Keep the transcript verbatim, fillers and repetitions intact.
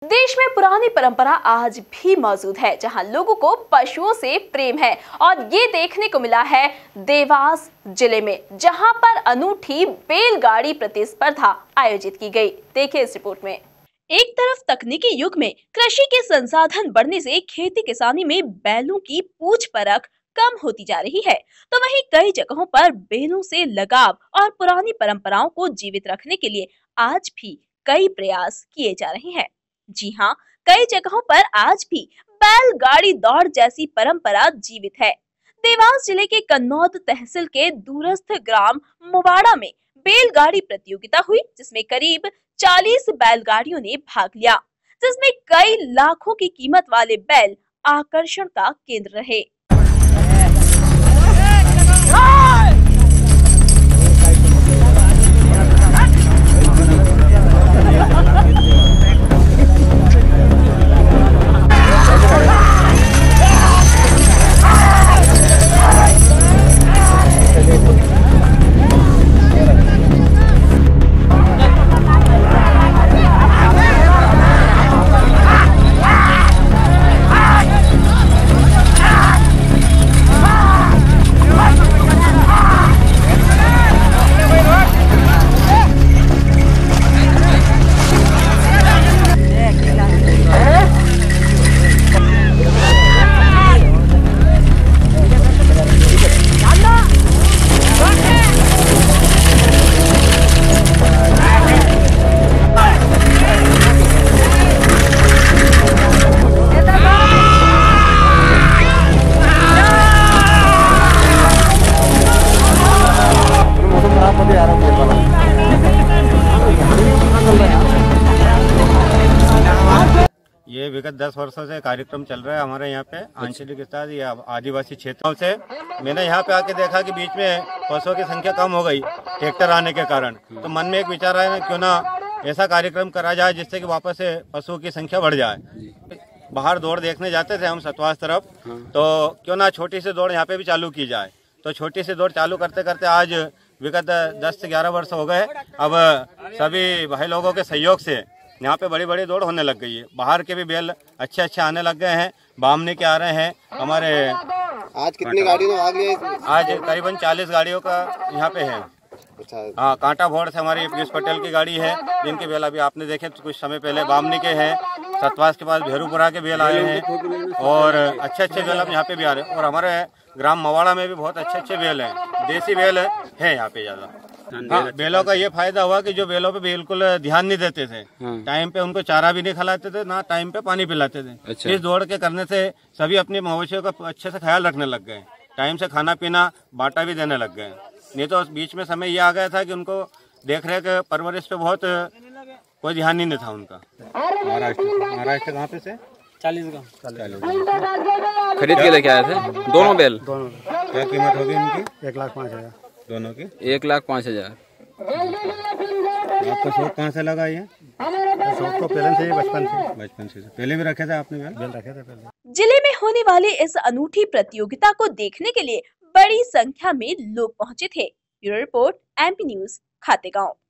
देश में पुरानी परंपरा आज भी मौजूद है, जहां लोगों को पशुओं से प्रेम है और ये देखने को मिला है देवास जिले में, जहां पर अनूठी बैलगाड़ी प्रतिस्पर्धा आयोजित की गई। देखिए इस रिपोर्ट में। एक तरफ तकनीकी युग में कृषि के संसाधन बढ़ने से खेती किसानी में बैलों की पूछ परख कम होती जा रही है, तो वहीं कई जगहों पर बैलों से लगाव और पुरानी परंपराओं को जीवित रखने के लिए आज भी कई प्रयास किए जा रहे हैं। जी हाँ, कई जगहों पर आज भी बैलगाड़ी दौड़ जैसी परंपरा जीवित है। देवास जिले के कन्नौद तहसील के दूरस्थ ग्राम मुवाड़ा में बैलगाड़ी प्रतियोगिता हुई, जिसमें करीब चालीस बैलगाड़ियों ने भाग लिया, जिसमें कई लाखों की कीमत वाले बैल आकर्षण का केंद्र रहे। ये विगत दस वर्षों से कार्यक्रम चल रहा है हमारे यहाँ पे आंचलिक स्तर या आदिवासी क्षेत्रों से। मैंने यहाँ पे आके देखा कि बीच में पशुओं की संख्या कम हो गई ट्रैक्टर आने के कारण, तो मन में एक विचार आया क्यों ना ऐसा कार्यक्रम करा जाए जिससे कि वापस से पशुओं की संख्या बढ़ जाए। बाहर दौड़ देखने जाते थे हम सतवास तरफ, तो क्यों ना छोटी सी दौड़ यहाँ पे भी चालू की जाए। तो छोटी सी दौड़ चालू करते करते आज विगत दस से ग्यारह वर्ष हो गए। अब सभी भाई लोगों के सहयोग से यहाँ पे बड़ी बड़ी दौड़ होने लग गई है। बाहर के भी बैल अच्छे अच्छे आने लग गए हैं, बामनी के आ रहे हैं हमारे। आज कितनी गाड़ियों में भाग लिए? आज करीबन चालीस गाड़ियों का यहाँ पे है। अच्छा। हाँ, कांटा भोड़ से हमारी पीयूष पटेल की गाड़ी है, जिनके बैल अभी आपने देखे तो कुछ समय पहले बामनी के हैं। सतवास के पास भेरूपुरा के बैल आए हैं और अच्छे अच्छे बैल अब यहाँ पे भी आ रहे हैं। और हमारे ग्राम मवाड़ा में भी बहुत अच्छे अच्छे बैल हैं, देसी बैल है यहाँ पे ज्यादा। हाँ, बैलों का ये फायदा हुआ कि जो बैलों पे बिल्कुल ध्यान नहीं देते थे, टाइम पे उनको चारा भी नहीं खिलाते थे, ना टाइम पे पानी पिलाते थे। अच्छा। इस दौड़ के करने से सभी अपने मवेशियों का अच्छे से ख्याल रखने लग गए, टाइम से खाना पीना बाटा भी देने लग गए। नहीं तो बीच में समय ये आ गया था कि उनको देख रेख परवरिश पे बहुत कोई ध्यान ही नहीं था उनका। महाराष्ट्र महाराष्ट्र कहाँ पे से चालीस खरीद के लेके आए थे दोनों बैल। दोनों क्या कीमत होगी उनकी? एक लाख पाँच हजार दोनों की। एक लाख पाँच हजार। आपका शौक कहाँ से लगा ये? शौक तो पहले से बचपन से बचपन से पहले भी रखे थे आपने बैल? बैल रखे थे पहले। जिले में होने वाली इस अनूठी प्रतियोगिता को देखने के लिए बड़ी संख्या में लोग पहुंचे थे। Bureau report, MP news, Khategaon.